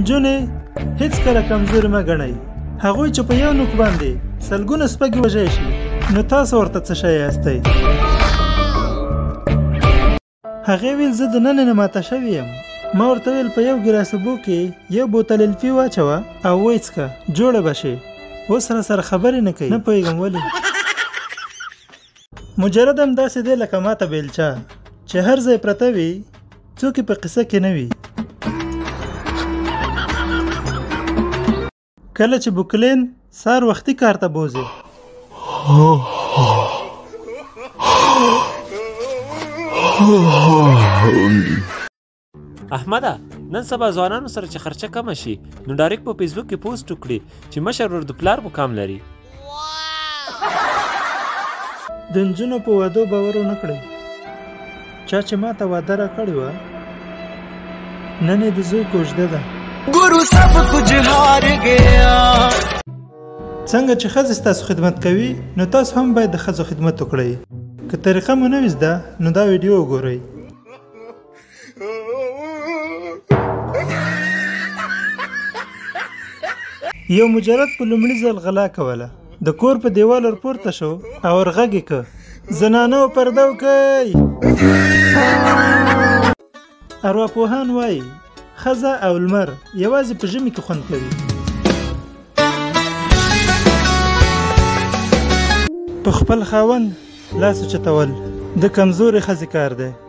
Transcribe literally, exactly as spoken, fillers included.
نجونې هیڅ کله کمزوري مه ګڼئ. هغوی چې په یو نوک باندې سلګونه سپږې وژی شي نو تاسو ورته څه شی یاستئ؟ هغې ویل زه د ننه نه ماته شوې یم. ما ورته ویل په یو ګیلاس اوبو کې یو بوتل الفي واچوه او ویې څښه جوړه به شې. اوس راسره خبرې نه کوي. نه پوهېږم ولې. مجرد همداسې دی لکه ماته بیلچه چې هر ځای پرته وي څوک یې په قصه کې نه وي. کله چې بوکلین سار وختي کار ته بوځي احمده نن سبا ځوانانو سره چې خرچه کمه شي نو ډایرکټ په فیسبوک کې پوسټ وکړي چې مشر ورور د پلار مقام لري. د نجونو په وادو باور ونه کړئ. چا چې ما ته واده را کړې وه نن یې د زوی کوژده ده. ګورو سب کچھ هار گیا. څنګه چې ښځې ستاسو خدمت کوي نو تاسو هم باید د ښځو خدمت وکړئ. که طریقه مو نه وي زده نو دا ویډیو وګورئ. یو مجرد په لومړي ځل غلا کوله. د کور په دیوال ورپورته شو او ورغږ یې که زنانه و پرده وکئ. ارواپوهان وایي ښځه او لمر یوازې په ژمي کې خوند کوي. په خپل خاوند لاس اوچتول د کمزورې ښځې کار دی.